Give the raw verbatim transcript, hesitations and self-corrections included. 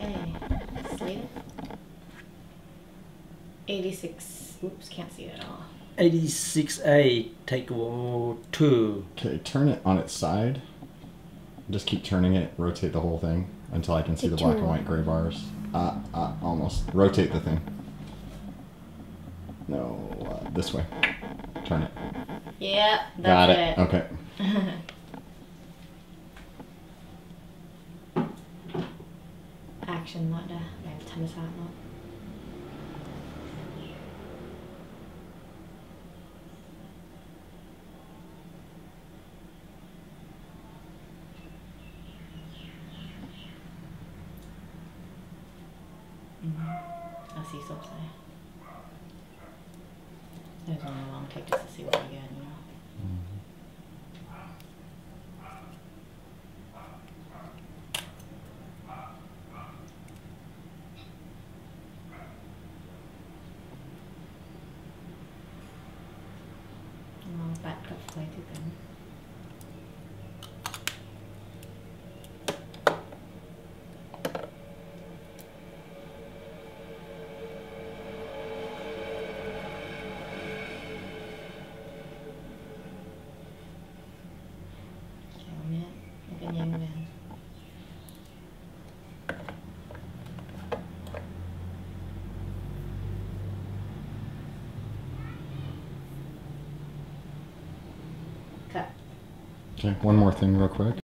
Okay, slate it. eighty-six. Oops, can't see it at all. eighty-six A, take two. Okay, turn it on its side. Just keep turning it, rotate the whole thing until I can see Take the black two. and white gray bars. Uh, uh, almost. Rotate the thing. No, uh, this way. Turn it. Yeah, that's Got it. it. Okay. Action mode. Nej, tennis hat mode. I see so play. There's only a long take just to see what you get, you know. Oh, bat got way too thin. Cut. Okay, one more thing real quick.